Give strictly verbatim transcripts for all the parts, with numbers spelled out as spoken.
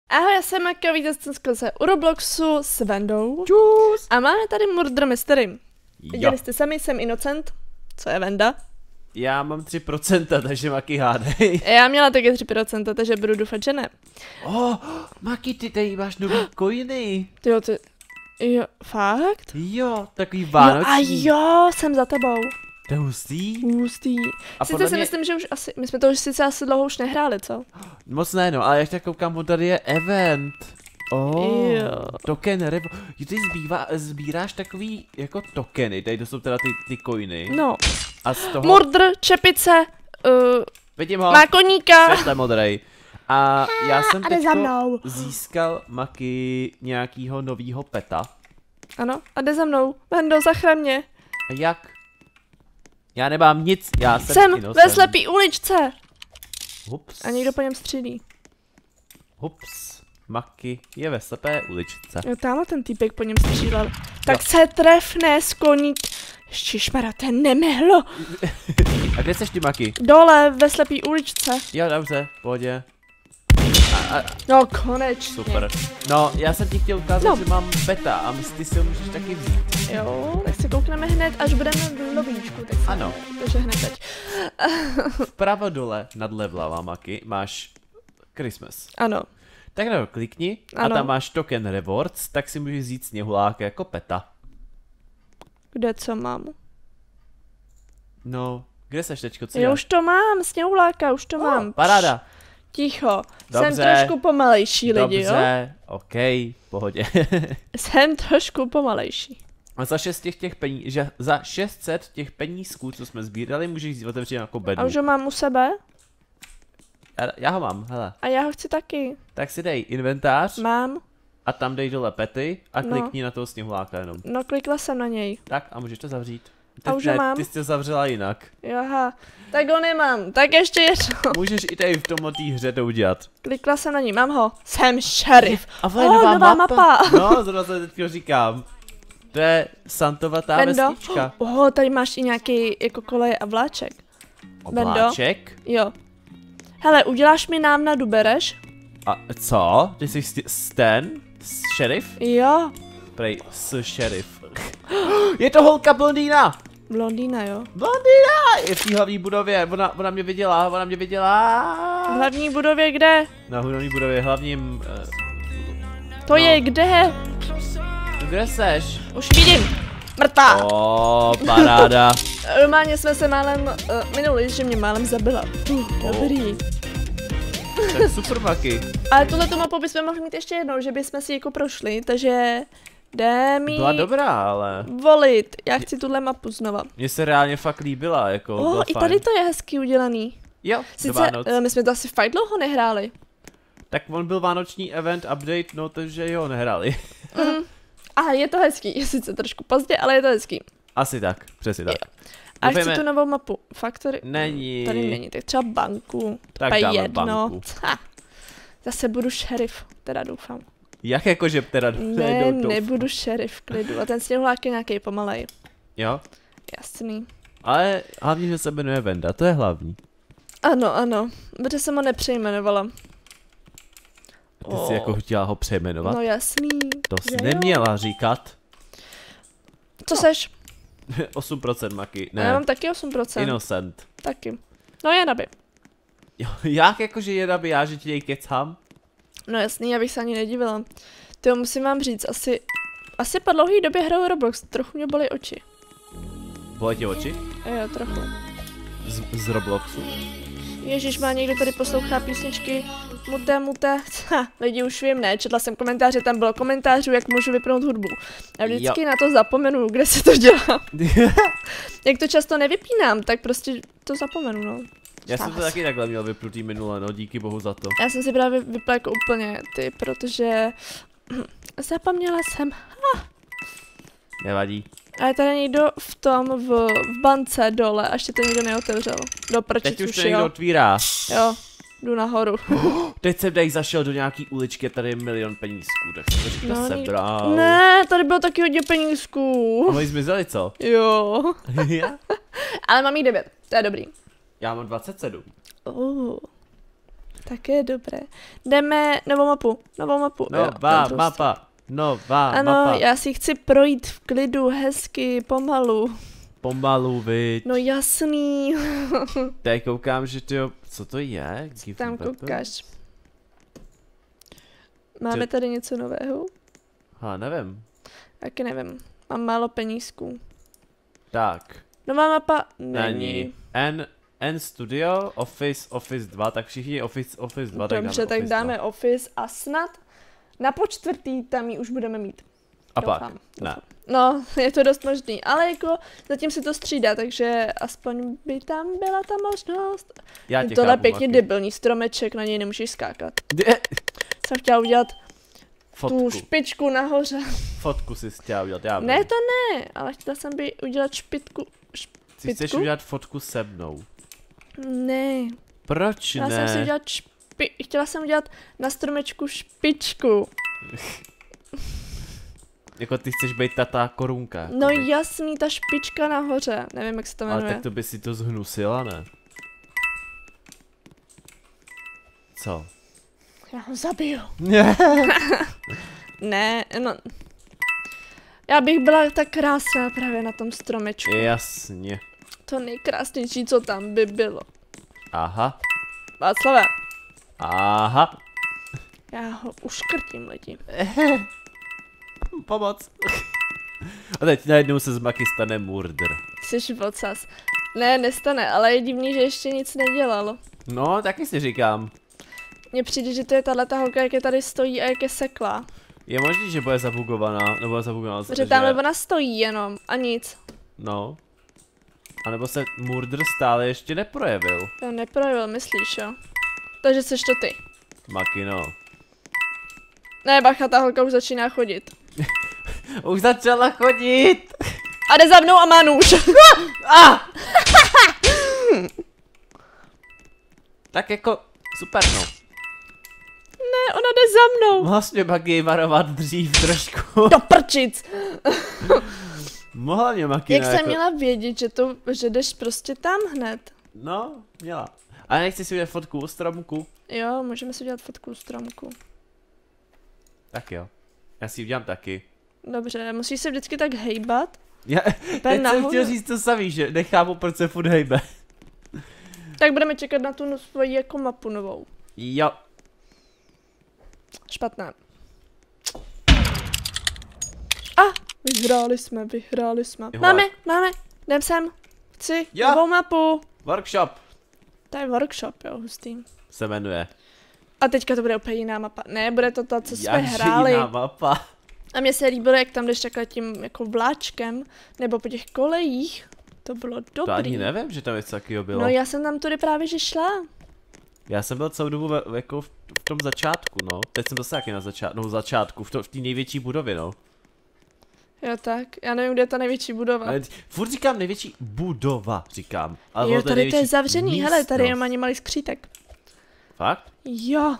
Ahoj, já jsem Maka, vítejte se u Robloxu s Vendou. Čus. A máme tady Murder Mystery. Viděli Jo. jste sami, jsem Innocent. Co je Venda? Já mám tři procenta, takže Maki hádej. Já měla taky tři procenta, takže budu doufat, že ne. Oh, Maki, ty tady máš nový coiny. Tyjo, ty... Jo, fakt? Jo, takový Jo, a vánoční. jo, jsem za tebou. To je hustý. Hustý. A Sice podle si mě- myslím, že už asi, my jsme to už sice asi dlouho už nehráli, co? Moc ne, no, ale jak tak koukám, on tady je event. Oh, Jo. token revo. Jo, ty zbývá, sbíráš takový jako tokeny, tady to jsou teda ty, ty coiny. No. A z toho... Murder, čepice, uh, Vidím ho. má koníka. Světle modrej. A já jsem a jde za teďko mnou. získal Maki nějakýho novýho peta. Ano, a jde za mnou. Vendo, zachraň mě. A jak? Já nemám nic, já jsem Jsem Innocent. ve slepý uličce. Hups. A někdo po něm střílí. Hups. Maki je ve slepé uličce. Jo, tamhle ten týpek po něm střílel. Tak se trefne s koník. Ježišmarja, to je nemehlo. A kde seš ty, Maki? Dole, ve slepý uličce. Jo, dobře, v pohodě. A, a, No, konečně. super. No, já jsem ti chtěl ukázat, No. že mám peta a ty si ho můžeš taky vzít. Jo, tak se koukneme hned, až budeme v lobíčku. Tak se Ano. Takže hned teď. Vpravo dole nad levlama, Maki, máš Christmas. Ano. Tak na to klikni a Ano. tam máš token rewards, tak si můžeš vzít sněhuláka jako peta. Kde co mám? No, kde seš teďko, co Jo, děláš? už to mám, sněhuláka, už to Oh, mám. paráda. Ticho. Dobře. Jsem trošku pomalejší lidi, jo? Dobře, OK, v pohodě. Jsem trošku pomalejší. A za šest těch, těch peníz, že za šest set těch penízků, co jsme sbírali, můžeš jít otevřít jako bednu. A už ho mám u sebe? Já, já ho mám, hele. A já ho chci taky. Tak si dej inventář Mám. a tam dej dole pety a No. klikni na toho sněhuláka jenom. No, klikla jsem na něj. Tak a můžeš to zavřít. A už ho ne, mám? ty jsi to zavřela jinak. Aha, tak ho nemám. Tak ještě jedno. Můžeš i tady v tomhle hře to udělat. Klikla jsem na ní, mám ho. Jsem šerif. A vole, nová mapa. No, zrovna to teďko říkám. To je Santovatá Vendo. vesnička. Oho, tady máš i nějaký jako koleje a vláček. Vendo. Obláček. Jo. Hele, uděláš mi návnadu, bereš? A co? Ty jsi sti- Stan? Šerif? Jo. Prej, s šerif. Je to holka blondýna! Blondýna, jo. Blondýna! Je v té hlavní budově, ona, ona mě viděla, ona mě viděla. V hlavní budově kde? Na hlavní budově, hlavním... Uh, To No. je kde? kde seš? Už vidím. Mrtvá. O, paráda. Normálně jsme se málem uh, minuli, že mě málem zabila. Uh, dobrý. Tak super, Maki. Ale tuhle tu mapu bychom mohli mít ještě jednou, že bychom si jako prošli, takže jdeme Byla dobrá, ale volit. Já chci tuhle mapu znova. mně se reálně fakt líbila, jako Oh, byla i fajn. tady to je hezky udělaný. Jo, do Sice Vánoc. uh, my jsme to asi fakt dlouho nehráli. Tak on byl vánoční event update, no takže jo, nehráli. Mm. A je to hezký, je sice trošku pozdě, ale je to hezký. Asi tak, přesně tak. A chci Doufejme- tu novou mapu. Factory. Není. Tady není, tak třeba banku. Tak To je dáme jedno. banku. Ha. Zase budu šerif, teda doufám. Jak jakože teda Ne, najednou doufám. nebudu šerif v klidu. A ten sněhulák je nějaký pomalej. Jo, Jasný. ale hlavně, že se jmenuje Venda, to je hlavní. Ano, ano, protože jsem ho nepřejmenovala. Ty jsi jako chtěla ho přejmenovat? No jasný. To jsi že jo. neměla říkat. Co seš? osm procent Maki, Ne. Já ne, mám taky osm procent. Innocent. Taky. No je naby. Jo, jak jakože je nabi, já, že ti jej kecám? No jasný, já bych se ani nedivila. To musím vám říct, asi... Asi po dlouhý době hraju Roblox, trochu mě bolí oči. Bolej ti oči? Jo, trochu. Z, z Robloxu. Ježíš, má někdo tady poslouchá písničky Muté, muté. Ha, lidi už vím, ne, četla jsem komentáře, tam bylo komentářů, jak můžu vypnout hudbu. Já vždycky Jo. na to zapomenu, kde se to dělá. Jak to často nevypínám, tak prostě to zapomenu, no. Já jsem to Stává se. taky takhle měl vyplutý minule, no díky bohu za to. Já jsem si právě vypla jako úplně ty, protože zapomněla jsem. Nevadí. A je tady někdo v tom, v, v bance dole, a ještě to někdo neotevřel. Do prčic Teď už už, to někdo jo. otvírá. Jo, jdu nahoru. Teď jsem tady zašel do nějaký uličky, tady je milion penízků, tak jsem to říkal No, sebral. Ne, tady bylo taky hodně penízků. A oni zmizeli, co? Jo. Já? Ale mám jí devět, to je dobrý. Já mám dvacet sedm. Oh. Také dobré. Jdeme novou mapu, novou mapu. Nová mapa, nová ano, mapa. já si chci projít v klidu, hezky, pomalu. Pomalu, viď. No jasný. Tady koukám, že ty jo, co to je? Give Tam weapon? koukáš. Máme tady něco nového? Ha, nevím. Taky nevím. Mám málo penízků. Tak. Nová mapa není. Není. N, N Studio, Office, Office dva, tak všichni Office, Office dva, tak Dobře, dáme tak Office dáme dva. Office a snad na počtvrtý tam ji už budeme mít. A Doufám, pak? doufám. Ne. No, je to dost možný, ale jako zatím se to střídá, takže aspoň by tam byla ta možnost. Já Je tě tohle chápu, pěkně Maki. debilní stromeček, na něj nemůžeš skákat. De- Jsem chtěla udělat Fotku. tu špičku nahoře. Fotku si chtěla udělat, já vím. Ne, to ne, ale chtěla jsem by udělat špitku. Ty chceš špitku? udělat fotku se mnou. Ne, Proč chtěla ne? jsem si udělat špi... Chtěla jsem udělat na stromečku špičku. Jako ty chceš být tatá korunka. No jakoby. jasný, ta špička nahoře. Nevím, jak se to Ale jmenuje. tak to by si to zhnusila, ne? Co? Já ho zabiju. Ne. Ne, no. Já bych byla tak krásná právě na tom stromečku. Jasně. To nejkrásnější, co tam by bylo. Aha. Václave, Aha. já ho uškrtím lidi. Pomoc. A teď najednou se z Maki stane murder. Jsi vocas. Ne, nestane, ale je divný, že ještě nic nedělal. No, taky si říkám. Mně přijde, že to je tahleta holka, jak je tady stojí a jak je seklá. Je možný, že bude zabugovaná, nebo bude zabugovaná, Protože tamhle ona stojí jenom a nic. No. A nebo se murder stále ještě neprojevil. To neprojevil, myslíš, jo? Takže jsi to ty. Maki, no. Ne, bacha, ta holka už začíná chodit. Už začala chodit. A jde za mnou a má nůž. Ah! Tak jako, super no. Ne, ona jde za mnou. Vlastně Maki varovat dřív trošku. Do prčic. Mohla mě Maki Jak no, jsem jako... měla vědět, že to, že jdeš prostě tam hned. No, měla. Ale nechci si udělat fotku u stromku. Jo, můžeme si udělat fotku stromku. Tak jo. Já si ji udělám taky. Dobře, musíš se vždycky tak hejbat. Já, teď jsem nahoru. chtěl říct to samý, že nechápu, proč se furt hejbe. Tak budeme čekat na tu no- svoji jako mapu novou. Jo. Špatná. A, vyhráli jsme, vyhráli jsme. Jo, Máme, tak. máme, jdem sem. Chci Jo. novou mapu. Workshop To je workshop, jo, hustý. se jmenuje. A teďka to bude úplně jiná mapa. Ne, bude to ta, co jsme Jakže hráli. jiná mapa. A mně se líbilo, jak tam jdeš takhle tím jako vláčkem, nebo po těch kolejích. To bylo dobrý. To ani nevím, že tam něco takového bylo. No já jsem tam tudy právě že šla. Já jsem byl celou dobu ve, jako v, v tom začátku, no. Teď jsem zase taky na začátku, no začátku, v, to, v té největší budově, no. Jo tak, já nevím, kde je ta největší budova. Ale furt říkám největší budova, říkám. Ale Jo, ono tady to je největší zavřený, hele, tady je místnost. ani malý skřítek. Fakt? Jo.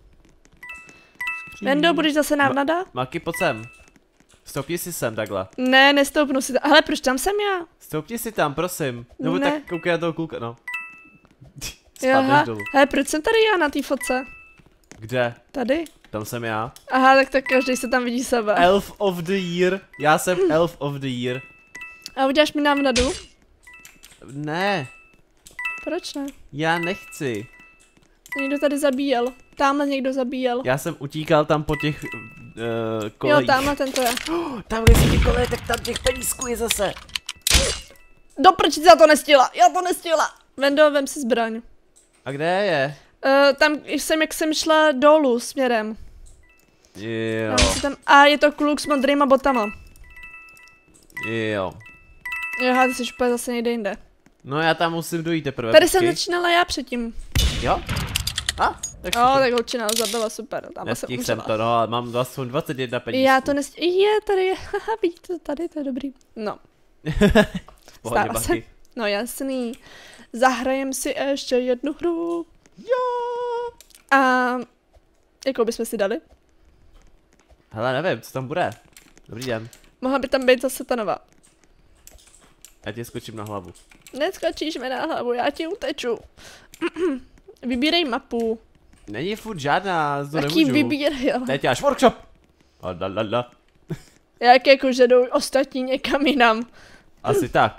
Vendo, budeš zase nám Ma- nadat? Maki, pojď sem. Stoupni si sem takhle. Ne, nestoupnu si tam. Hele, proč tam jsem já? Stoupni si tam, prosím. Nebo Ne. tak koukej na toho kluka, no. Jaha. Spadneš dolů. Hele, proč jsem tady já na té fotce? Kde? Tady? Tam jsem já. Aha, tak tak každý se tam vidí sebe. Elf of the year. Já jsem elf of the year. A uděláš mi návnadu? Ne, Proč ne? já nechci. Někdo tady zabíjel. Tamhle někdo zabíjel. Já jsem utíkal tam po těch uh, kolejích. Jo, tamhle tento je. Tam, kde jsou ty koleje, tak tam těch penízků je zase. Do prčic, já to nestihla, já to nestihla. Vendo, vem si zbraň. A kde je? Uh, tam jsem, jak jsem šla dolů směrem. Jo, Tam si tam, a je to kluk s modrýma botama. jo. Jo, ty jsi úplně zase někde jinde. No já tam musím dojít teprve. Tady jsem počkej. začínala já předtím. Jo? A, tak Jo, super. tak holčina ho zabila, super. Tam jsem Nestihl jsem umřela. to, no, ale mám aspoň dvacet jedna penízků. Já to nest... Je, tady je, haha, vidíte to tady, to je dobrý. No, Pohodě, stává se. Baki. No jasný. Zahrajem si ještě jednu hru. Jo. A jakou bychom si dali? Hele, nevím, co tam bude. Dobrý den. Mohla by tam být zase ta nová. Já tě skočím na hlavu. Neskočíš mi na hlavu, já ti uteču. Vybírej mapu. Není furt žádná, to Taký nemůžu. vybír, jo. Teď máš workshop. A la, la, la. Jak jako, že jdou ostatní někam jinam. Asi tak.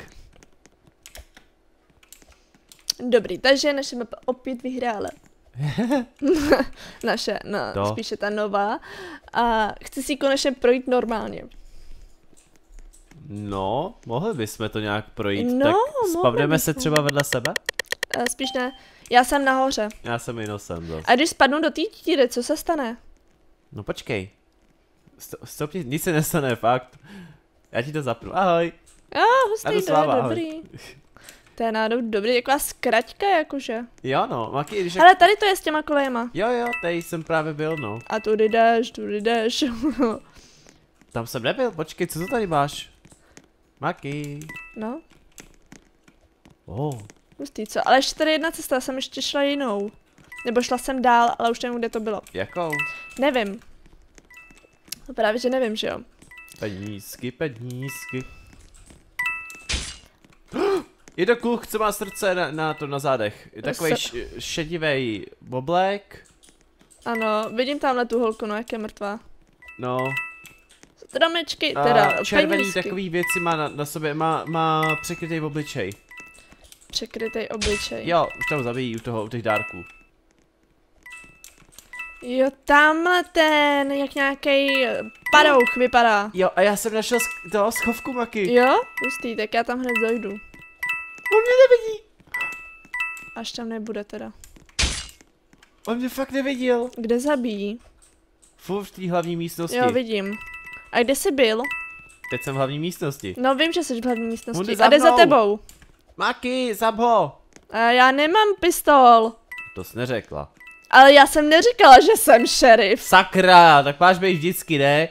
Dobrý, takže naše mapa opět vyhrála. Naše, no, To. spíše ta nová. A chci si ji konečně projít normálně. No, mohli bychom to nějak projít, No, tak mohli spavneme se bychom. třeba vedle sebe? A spíš ne, já jsem nahoře. Já jsem inosem zase. A když spadnu do té tíry, co se stane? No počkej. Sto- Stopni, nic se nestane, fakt. Já ti to zapnu, ahoj. A hustý, Jdu s to je váma, ahoj. dobrý. To je náhodou dobrý, taková zkraťka jakože. Jo no, Maki, když... Ale tady to je s těma kolejema. Jo jo, tady jsem právě byl, no. A tudy jdeš, tudy jdeš. Tam jsem nebyl, počkej, co to tady máš? Maki. No, Oh. hustý, co? Ale ještě tady jedna cesta, já jsem ještě šla jinou. Nebo šla jsem dál, ale už nevím, kde to bylo. Jakou? Nevím. No právě, že nevím, že jo. Penízky, penízky. Je to kluk, co má srdce na, na to na zádech. Je takový Se- š, šedivej boblek. Ano, vidím tamhle tu holku, no jak je mrtvá. No. Stromečky, teda A červený penízky. takový věci má na, na sobě, má, má překrytý obličej. Překrytej obličej. Jo, už tam zabijí u toho, u těch dárků. Jo, tamhle ten, jak nějaký padouch vypadá. Jo, a já jsem našel sk toho schovku Maki. Jo? Pustý, tak já tam hned dojdu. On mě nevidí. Až tam nebude teda. On mě fakt neviděl. Kde zabíjí? Furt v té hlavní místnosti. Jo, vidím. A kde jsi byl? Teď jsem v hlavní místnosti. No vím, že jsi v hlavní On místnosti. jde za A jde za mnou. tebou. Maki, zab ho. A já nemám pistol. To jsi neřekla. Ale já jsem neříkala, že jsem šerif. Sakra, tak máš být vždycky, ne?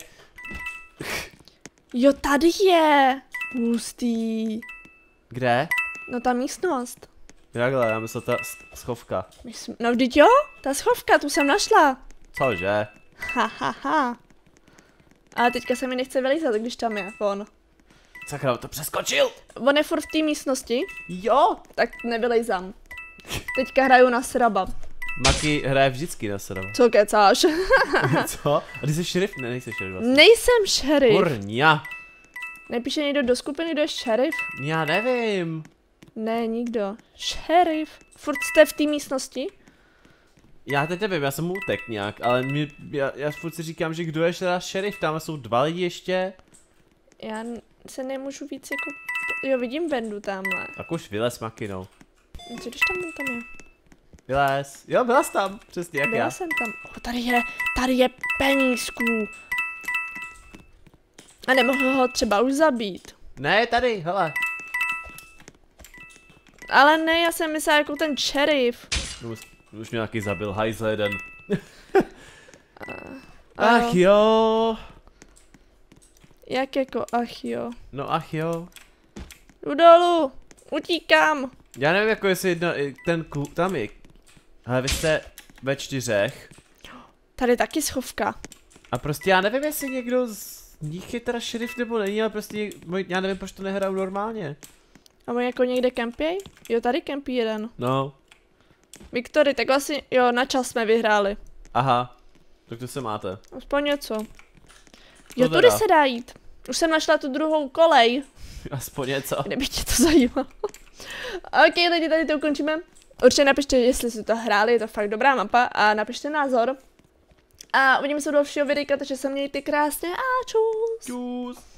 Jo, tady je. Hustý. Kde? No ta místnost. Takhle, já myslel ta sch- schovka. Myslím, no vždyť jo, ta schovka, tu jsem našla. Cože? Ha, ha, ha. Ale teďka se mi nechce vylízat, když tam je on. Sakra, on to přeskočil. On je furt v té místnosti, Jo. tak nevylejzám. Teďka hraju na sraba. Maki hraje vždycky na sebe. Co kecáš? Co? A ty jsi šerif? Ne, nejsi šerif vlastně. Nejsem šerif. Kurňa. Nepíše někdo do skupiny, kdo je šerif? Já nevím. Ne, nikdo. Šerif. Furt jste v té místnosti? Já teď nevím, já jsem utek nějak, ale mě, já, já furt si říkám, že kdo je teda šerif, tam jsou dva lidi ještě. Já n- se nemůžu víc jako... Jo, vidím Vendu tamhle. Tak už vylez Makinou. Co když tam tam je? Vylez. Jo, byla jsi tam, přesně jak Byla já. jsem tam. O, tady je, tady je penízků. A nemohl ho třeba už zabít. Ne, tady, hele. Ale ne, já jsem myslela jako ten šerif. Už, už mě nějaký zabil, hajzl jeden. Ano. Ach jo. Jak jako, ach jo. No ach jo. Jdu dolů, utíkám. Já nevím, jako jestli jedna, ten kluk, tam je. Ale vy jste ve čtyřech. Tady taky schovka. A prostě já nevím, jestli někdo z nich je teda šerif nebo není, ale prostě něk- já nevím, proč to nehrajou normálně. A my jako někde kempěj? Jo, tady kempí jeden. No, Viktory, tak vlastně, jo, na čas jsme vyhráli. aha. Tak to se máte. Aspoň něco. No Jo, teda. tudy se dá jít. Už jsem našla tu druhou kolej. Aspoň něco. Kdyby tě to zajímalo. Ok, lidi, tady to ukončíme. Určitě napište, jestli jste to hráli, je to fakt dobrá mapa a napište názor. A uvidíme se u dalšího videa, takže se mějte krásně a čus. Čus.